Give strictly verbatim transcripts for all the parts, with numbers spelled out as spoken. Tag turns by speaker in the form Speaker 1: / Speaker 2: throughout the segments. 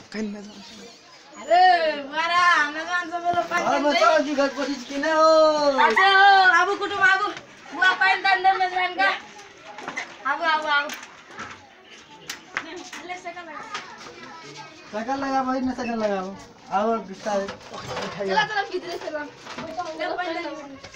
Speaker 1: अरे मारा मेहमान सब लोग पानी
Speaker 2: और बताओ कि घर पर की ना हो
Speaker 1: अच्छा आबू कुटुम आबू बुआ पानी दान दे मेहमान का आबू आबू आबू ले सकल लगा
Speaker 2: सकल लगा भाई ना सकल लगाओ आओ बिस्तार
Speaker 1: चला चला भीतर चला ले पानी दान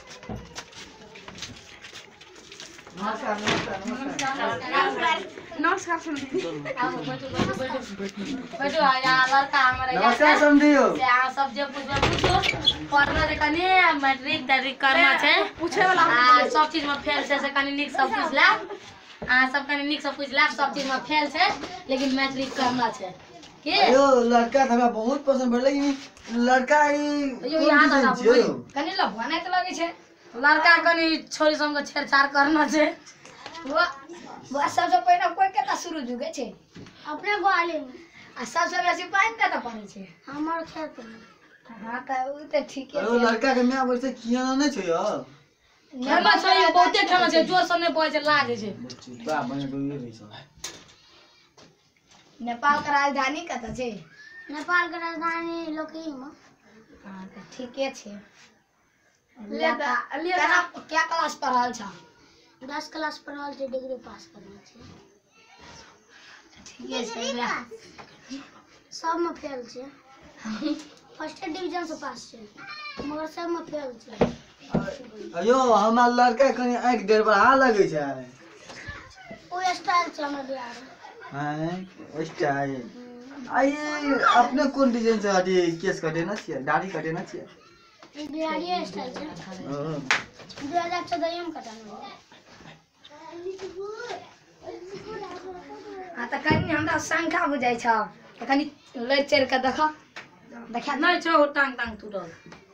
Speaker 2: नमस्कार नमस्कार
Speaker 1: नमस्कार नमस्कार समझी आओ बैठो बैठो बैठो बैठो यार लड़का हमारा
Speaker 2: नमस्कार समझियो
Speaker 1: यहाँ सब जो पूछो पूछो पढ़ना रे कनी मैट्रिक तैयारी करना छे पूछे वाला हां सब चीज में फेल छे से कनी निक सब पूछला हां सब कनी निक सब पूछला सब चीज में फेल छे लेकिन मैट्रिक करना छे के
Speaker 2: यो लड़का हमरा बहुत पसंद पड़ले लेकिन लड़का ई
Speaker 1: यो यहाँ ना कनी लभवा नहीं तो लगे छे लड़का कनी छोरी संग छेड़छाड़ करना छे वो वो सबसे पहले कोई केता शुरू जुगे छे
Speaker 3: अपने ग्वाले में
Speaker 1: आ सबसे बेसी पानी केता पड़े छे
Speaker 3: हमर खेत में
Speaker 1: हां त उ त ठीक है
Speaker 2: यो लड़का के मैं बोल से किया ना छै यो
Speaker 1: खेमा छै बहुते खेमा छै जोर से नहीं पड़े छे लागे छे
Speaker 2: बा बने डोइए रही छ
Speaker 1: नेपाल का राजधानी कत छे
Speaker 3: नेपाल के राजधानी लोकहीमा
Speaker 1: हां त ठीके छे लेता लेता क्या क्लास पढ़ल छ
Speaker 3: दस क्लास पढ़ल छे डिग्री पास करना छे
Speaker 1: ठीके छे
Speaker 3: सब में फेल छे फर्स्ट डिवीजन से पास छे मगर सब में फेल छे
Speaker 2: अयो हमरा लड़का कनी आंख देर पर आ लगे छै
Speaker 3: ओ स्टाइल छे हमर बिहार
Speaker 2: हां स्टाइल आई अपने कौन डिजाइन से हटी केस कटे ना छिए दाढ़ी कटे ना छिए
Speaker 3: बिहारी स्टाइल छे
Speaker 2: हां
Speaker 3: दो हज़ार चौदह में कटाना
Speaker 1: हां त कनी हमरा संख्या बुझाइ छ त कनी ले चल के देखा देखा नहीं छ हो टांग टांग टूटल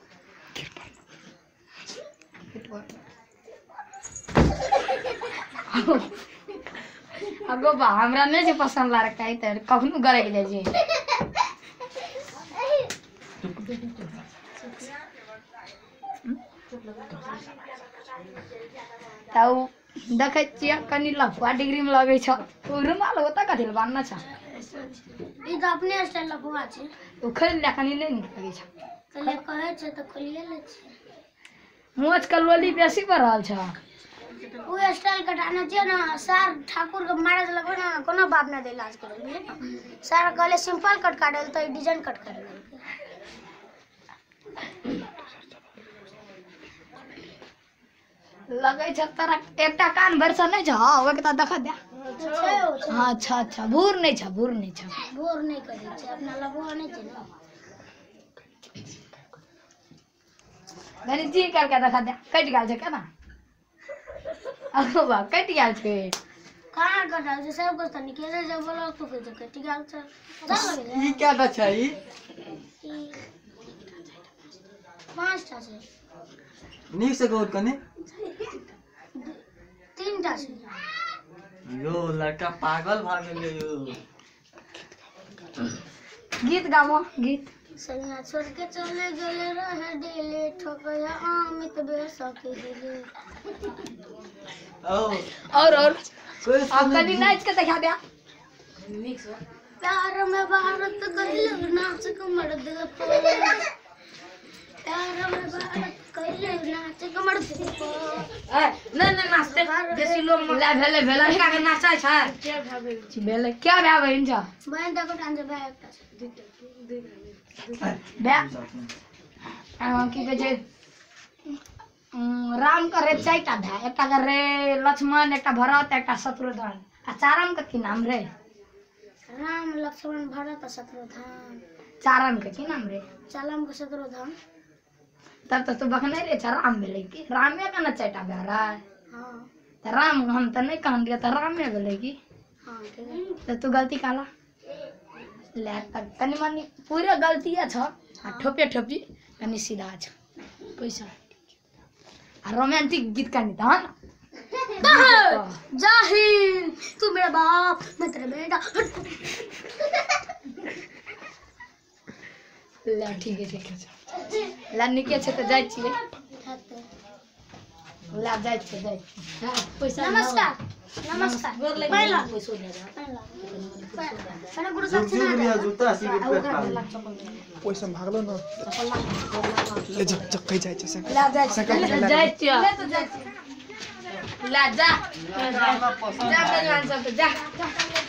Speaker 1: अगो बा हमरा नहीं छै पसंद लड़का है त कखनो करे के जाय छै ताऊ देखे छिए कनी लफुआ डिग्री में लगे छ ओ रुमाल होता कथि ल बानना छ
Speaker 3: ई त अपने स्टाइल लफुआ छे
Speaker 1: ओ खैल ले कनी नहीं निक लगे छ
Speaker 3: कले कहे छे त खोलिए ले छे
Speaker 1: मोच का लोली बेसी पर रहल छ
Speaker 3: ओ स्टाइल कटाना छे ना सर ठाकुर के मारे लगो ना कोनो बाप ने दे इलाज करे सर कहले सिंपल कट काटल त डिजाइन कट कर
Speaker 1: लगे छ तोरा एकटा कान भर से नहीं छ हां ओके त देखा दे हां अच्छा अच्छा भूर नहीं छ भूर नहीं छ
Speaker 3: बोर नहीं करे छे अपना लफुआ नहीं छे ना
Speaker 1: गनी जी करके देखा दे कट गेल छ केना अगो बा कट गेल छे
Speaker 3: कहां कटल छे सब कुछ त निकले जे बोलो तो के कट गेल छे चल लगे
Speaker 2: ई क्या था छै ई
Speaker 3: पांच टा छे
Speaker 2: नीक से गौर कने
Speaker 3: तीन टा छे
Speaker 2: यो लड़का पागल भाग गेले यो
Speaker 1: गीत गावो गीत
Speaker 3: सैया छोड़ के चले गेले रहे दिले ठोकया अमित बेसके दिले
Speaker 2: ओ
Speaker 1: और और
Speaker 2: कोई
Speaker 1: आप कभी नाच के दिखा दे
Speaker 3: प्यार में भारत कहले नाच कमर दिल पर प्यार में भारत कहले नाच कमर दिल पर
Speaker 1: ए नहीं नहीं नाचते देसी लोग ला भेले भेले का के नाचाय छ क्या भावे भेले क्या भावे इन छ
Speaker 3: बहन तक टान जे भाई एकटा
Speaker 1: बे आ की कहे छै राम का रे चारटा था एकटा का रे लक्ष्मण एकटा भरत एकटा शत्रुघ्न आ चारम का की नाम रे
Speaker 3: राम लक्ष्मण भरत शत्रुघ्न
Speaker 1: चारम के की नाम रे
Speaker 3: चालम के शत्रुघ्न
Speaker 1: तब तो तू बखने रे छ राम भेले की रामे का न चारटा बेरा
Speaker 3: हां
Speaker 1: त राम हम त नहीं कहन दिया त रामे भेले की
Speaker 3: हां ठीक है
Speaker 1: त तू गलती काला ले तक तनी मनी पूरे गलती है छ आ ठोपे ठोपी कनी सीधा छ पैसा आ रोमांटिक गीत का निदान
Speaker 3: जाहिल तू मेरा बाप मैं तेरा बेटा
Speaker 1: ले ठीक है ठीक है ला निके छ त जाय छिए ला जाय छ जाय पैसा
Speaker 3: नमस्कार नमस्कार
Speaker 1: गोर लगे
Speaker 3: पहिला
Speaker 1: पैसो दे जा
Speaker 3: मैंने गुरु
Speaker 2: जुग जुग लिया जूता सी के पेट पाल
Speaker 4: पैसा भागलो न ले जा जा कहीं जाय छै
Speaker 1: ला जा जाय छिय
Speaker 3: ले तो जा
Speaker 1: ला जा
Speaker 2: पसंद
Speaker 1: जा मेजबान सब जा